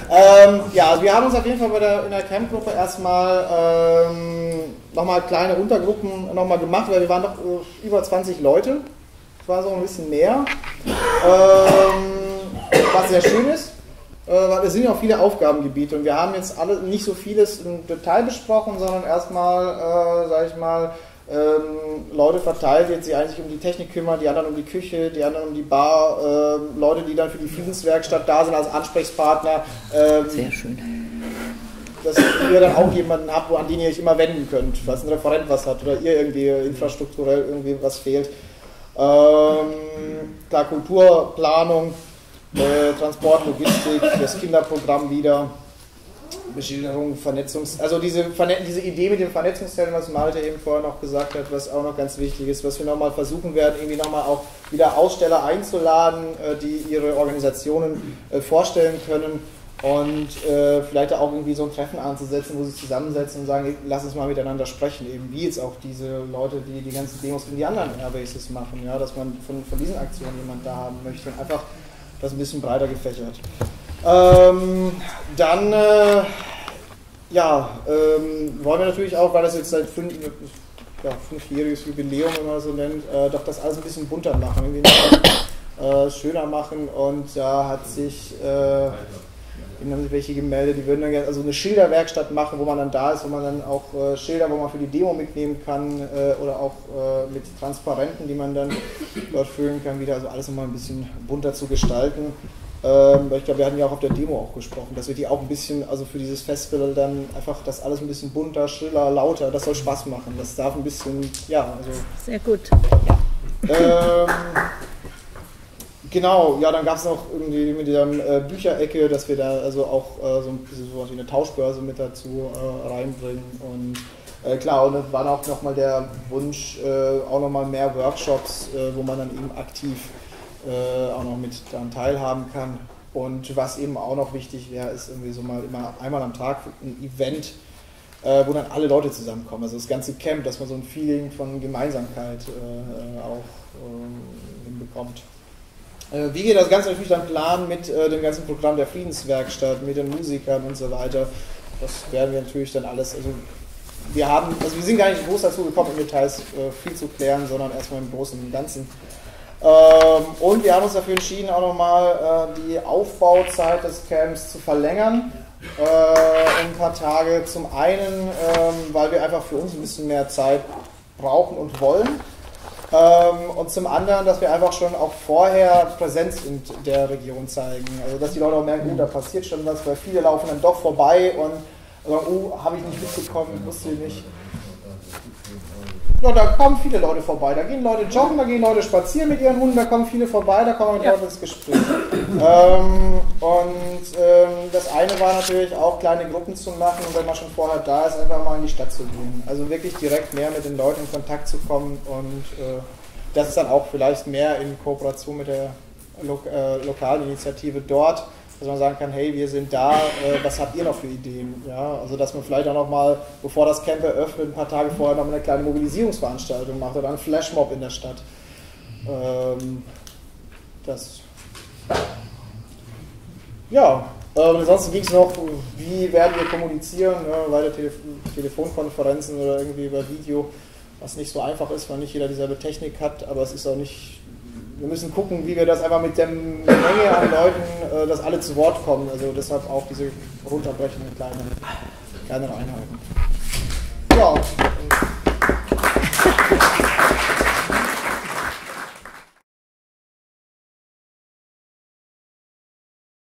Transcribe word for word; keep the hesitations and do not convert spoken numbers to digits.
ähm, ja, also wir haben uns auf jeden Fall bei der, in der Campgruppe erstmal ähm, nochmal kleine Untergruppen nochmal gemacht, weil wir waren doch äh, über zwanzig Leute. Das war so ein bisschen mehr. Ähm, was sehr schön ist, äh, weil es sind ja auch viele Aufgabengebiete und wir haben jetzt alle nicht so vieles im Detail besprochen, sondern erstmal, äh, sag ich mal, Ähm, Leute verteilt, die sich eigentlich um die Technik kümmern, die anderen um die Küche, die anderen um die Bar, äh, Leute, die dann für die Friedenswerkstatt da sind als Ansprechpartner. Ähm, Sehr schön. Dass ihr dann auch jemanden habt, an den ihr euch immer wenden könnt, was ein Referent was hat oder ihr irgendwie infrastrukturell irgendwie was fehlt. Ähm, klar, Kulturplanung, äh, Transport, Logistik, das Kinderprogramm wieder. Beschilderung, Vernetzungs... Also diese, Verne diese Idee mit dem Vernetzungszellen, was Malte eben vorher noch gesagt hat, was auch noch ganz wichtig ist, was wir nochmal versuchen werden, irgendwie nochmal auch wieder Aussteller einzuladen, die ihre Organisationen vorstellen können und äh, vielleicht auch irgendwie so ein Treffen anzusetzen, wo sie sich zusammensetzen und sagen, lass uns mal miteinander sprechen, eben wie jetzt auch diese Leute, die die ganzen Demos in die anderen Airbases machen, ja, dass man von, von diesen Aktionen jemand da haben möchte und einfach das ein bisschen breiter gefächert. Ähm, dann, äh, ja, ähm, wollen wir natürlich auch, weil das jetzt seit fünf, ja, fünfjähriges Jubiläum, wenn man so nennt, äh, doch das alles ein bisschen bunter machen, irgendwie noch, äh, schöner machen und da hat sich, äh, haben sich welche gemeldet, die würden dann gerne also eine Schilderwerkstatt machen, wo man dann da ist, wo man dann auch äh, Schilder, wo man für die Demo mitnehmen kann äh, oder auch äh, mit Transparenten, die man dann dort füllen kann, wieder, also alles nochmal ein bisschen bunter zu gestalten. Ähm, weil ich glaube, wir hatten ja auch auf der Demo auch gesprochen, dass wir die auch ein bisschen, also für dieses Festival dann einfach das alles ein bisschen bunter, schriller, lauter, das soll Spaß machen. Das darf ein bisschen, ja, also... Sehr gut. Ja. Ähm, genau, ja, dann gab es noch irgendwie mit dieser äh, Bücherecke, dass wir da also auch äh, so, so eine Tauschbörse mit dazu äh, reinbringen und äh, klar, und es war auch nochmal der Wunsch, äh, auch nochmal mehr Workshops, äh, wo man dann eben aktiv Äh, auch noch mit daran teilhaben kann. Und was eben auch noch wichtig wäre, ist irgendwie so mal immer einmal am Tag ein Event, äh, wo dann alle Leute zusammenkommen. Also das ganze Camp, dass man so ein Feeling von Gemeinsamkeit äh, auch äh, hinbekommt. Äh, wie wir das Ganze natürlich dann planen mit äh, dem ganzen Programm der Friedenswerkstatt, mit den Musikern und so weiter, das werden wir natürlich dann alles, also wir haben, also wir sind gar nicht groß dazu gekommen, in Details äh, viel zu klären, sondern erstmal im Großen und Ganzen. Ähm, und wir haben uns dafür entschieden, auch nochmal äh, die Aufbauzeit des Camps zu verlängern, äh, ein paar Tage. Zum einen, ähm, weil wir einfach für uns ein bisschen mehr Zeit brauchen und wollen. Ähm, und zum anderen, dass wir einfach schon auch vorher Präsenz in der Region zeigen. Also dass die Leute auch merken, oh, da passiert schon was, weil viele laufen dann doch vorbei und sagen, oh, habe ich nicht mitbekommen, wusste ich nicht. Ja, da kommen viele Leute vorbei. Da gehen Leute joggen, da gehen Leute spazieren mit ihren Hunden, da kommen viele vorbei, da kommen wir mit Leuten ins Gespräch. ähm, und ähm, das eine war natürlich auch, kleine Gruppen zu machen und wenn man schon vorher da ist, einfach mal in die Stadt zu gehen. Also wirklich direkt mehr mit den Leuten in Kontakt zu kommen und äh, das ist dann auch vielleicht mehr in Kooperation mit der Lo äh, Lokalinitiative dort, dass man sagen kann, hey, wir sind da, äh, was habt ihr noch für Ideen? Ja, also dass man vielleicht auch noch mal, bevor das Camp eröffnet, ein paar Tage vorher noch eine kleine Mobilisierungsveranstaltung macht oder einen Flashmob in der Stadt. Ähm, das. Ja, äh, ansonsten ging es noch, wie werden wir kommunizieren, ja, weiter Telef Telefonkonferenzen oder irgendwie über Video, was nicht so einfach ist, weil nicht jeder dieselbe Technik hat, aber es ist auch nicht. Wir müssen gucken, wie wir das einfach mit der Menge an Leuten, äh, dass alle zu Wort kommen. Also deshalb auch diese runterbrechenden kleinen, kleinen Einheiten.